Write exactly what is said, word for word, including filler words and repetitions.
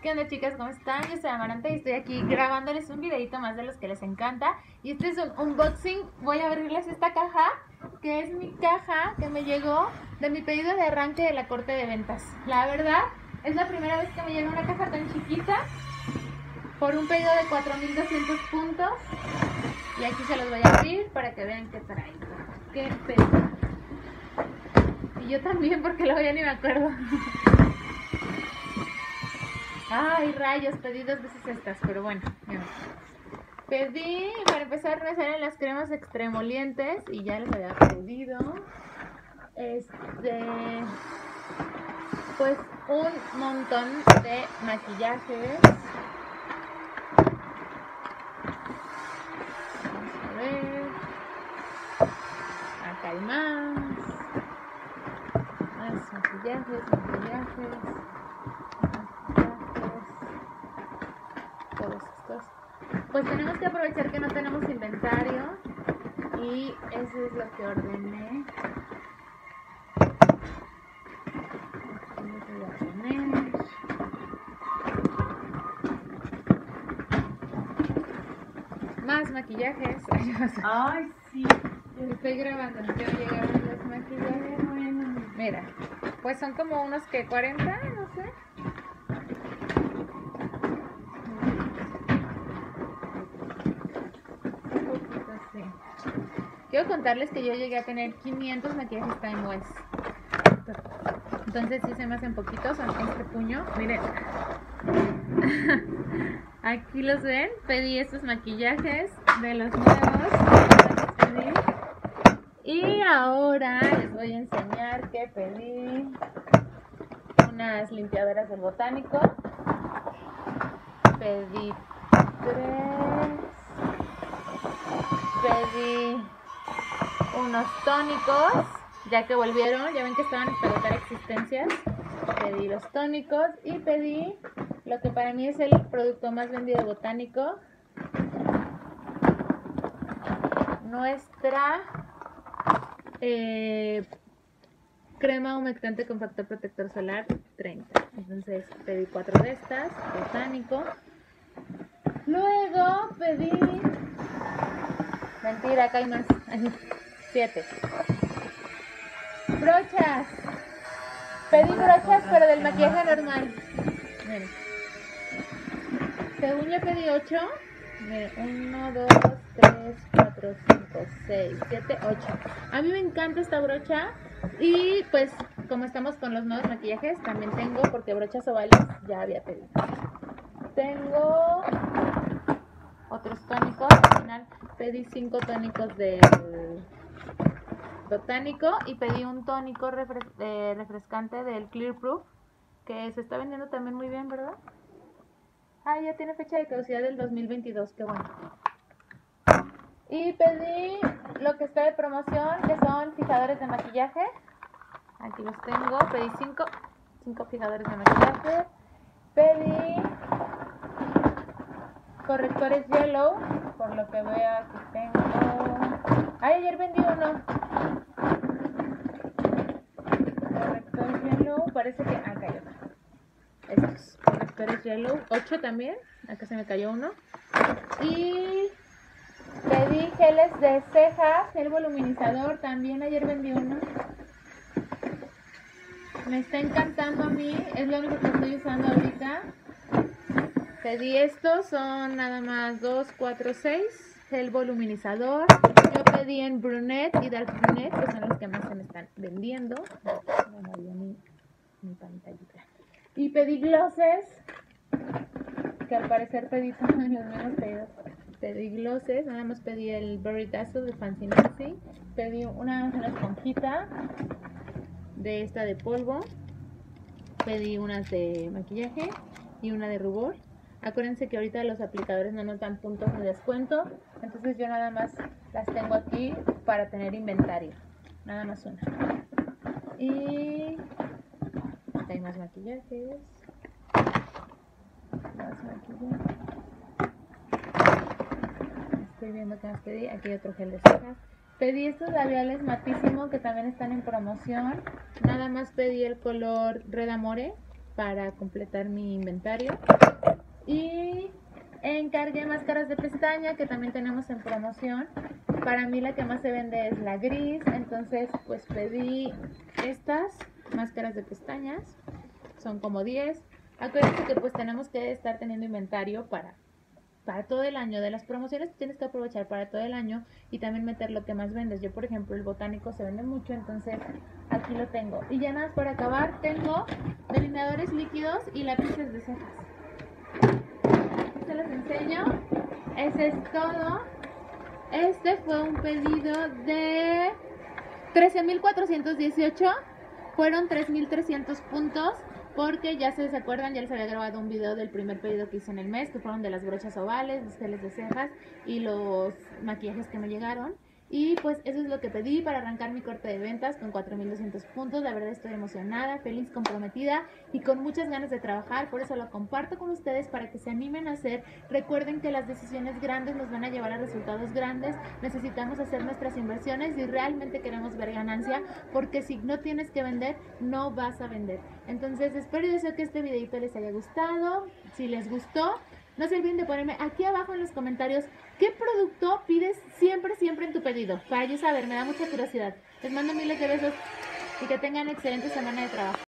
¿Qué onda, chicas? ¿Cómo están? Yo soy Amaranta y estoy aquí grabándoles un videito más de los que les encanta. Y este es un unboxing. Voy a abrirles esta caja, que es mi caja que me llegó de mi pedido de arranque de la corte de ventas. La verdad, es la primera vez que me llega una caja tan chiquita por un pedido de cuatro mil doscientos puntos. Y aquí se los voy a abrir para que vean qué trae. Qué pedido. Y yo también, porque luego ya ni me acuerdo. Ay, rayos, pedí dos veces estas, pero bueno. Ya. Pedí, para empezar, me salen las cremas extremolientes y ya les había pedido. Este. Pues un montón de maquillajes. Vamos a ver. Acá hay más. Más maquillajes, maquillajes. Todos estos. Pues tenemos que aprovechar que no tenemos inventario y eso es lo que ordené. Aquí les voy a poner. Más maquillajes. Ay, sí. Estoy grabando, ya llegaron los maquillajes. Bueno, mira, pues son como unos que cuarenta, no sé. Quiero contarles que yo llegué a tener quinientos maquillajes Time West. Entonces sí se me hacen poquitos, son este puño. Miren. Aquí los ven. Pedí estos maquillajes de los nuevos. Y ahora les voy a enseñar que pedí unas limpiadoras del Botánico. Pedí tres. Pedí unos tónicos, ya que volvieron, ya ven que estaban para agotar existencias. Pedí los tónicos y pedí lo que para mí es el producto más vendido de Botánico, nuestra eh, crema humectante con factor protector solar treinta. Entonces pedí cuatro de estas, Botánico. Luego pedí, mentira, acá hay más, siete brochas. Pedí brochas, pero del maquillaje normal. Miren. Según yo pedí ocho. Miren, uno, dos, tres, cuatro, cinco, seis, siete, ocho. A mí me encanta esta brocha. Y pues, como estamos con los nuevos maquillajes, también tengo, porque brochas ovales ya había pedido. Tengo otros tónicos. Al final pedí cinco tónicos del Botánico y pedí un tónico refres eh, refrescante del Clear Proof, que se está vendiendo también muy bien, ¿verdad? Ah, ya tiene fecha de caducidad del dos mil veintidós, qué bueno. Y pedí lo que está de promoción, que son fijadores de maquillaje. Aquí los tengo, pedí cinco, cinco fijadores de maquillaje. Pedí correctores Yellow, por lo que veo aquí tengo. Ay, ayer vendí uno. Corrector Yellow, parece que acá hay otro. Estos correctores Yellow, ocho también. Acá se me cayó uno. Y pedí geles de cejas, gel voluminizador, también ayer vendí uno. Me está encantando a mí, es lo único que estoy usando ahorita. Pedí estos, son nada más dos, cuatro, seis. Gel voluminizador. Yo pedí en brunette y dark brunette, que son los que más se me están vendiendo. Me movió mi, mi pantallita. Y pedí glosses, que al parecer pedí también los mismos pedidos. Pedí glosses, nada más pedí el Berry Dazzle de Fancy Nancy. Pedí una, una esponjita de esta de polvo. Pedí unas de maquillaje y una de rubor. Acuérdense que ahorita los aplicadores no nos dan puntos de descuento, entonces yo nada más las tengo aquí para tener inventario, nada más una. Y hay más maquillajes, más maquillaje. Estoy viendo que más pedí. Aquí hay otro gel de cejas. Pedí estos labiales matísimo que también están en promoción. Nada más pedí el color Red Amore. para completar mi inventario. Y encargué máscaras de pestaña que también tenemos en promoción. Para mí la que más se vende es la gris, entonces pues pedí estas máscaras de pestañas, son como diez. Acuérdense que pues tenemos que estar teniendo inventario para, para todo el año. De las promociones tienes que aprovechar para todo el año y también meter lo que más vendes. Yo por ejemplo el botánico se vende mucho, entonces aquí lo tengo. Y ya nada más para acabar, tengo delineadores líquidos y lápices de cejas. Se los enseño. Ese es todo. Este fue un pedido de trece mil cuatrocientos dieciocho. Fueron tres mil trescientos puntos. Porque ya se acuerdan, ya les había grabado un video del primer pedido que hice en el mes, que fueron de las brochas ovales, los geles de cejas y los maquillajes que me llegaron. Y pues eso es lo que pedí para arrancar mi corte de ventas con cuatro mil doscientos puntos. La verdad estoy emocionada, feliz, comprometida y con muchas ganas de trabajar. Por eso lo comparto con ustedes para que se animen a hacer. Recuerden que las decisiones grandes nos van a llevar a resultados grandes. Necesitamos hacer nuestras inversiones y realmente queremos ver ganancia, porque si no tienes que vender, no vas a vender. Entonces espero y deseo que este videito les haya gustado. Si les gustó, no se olviden de ponerme aquí abajo en los comentarios qué producto pides siempre, siempre en tu pedido, para yo saber, me da mucha curiosidad. Les mando miles de besos y que tengan excelente semana de trabajo.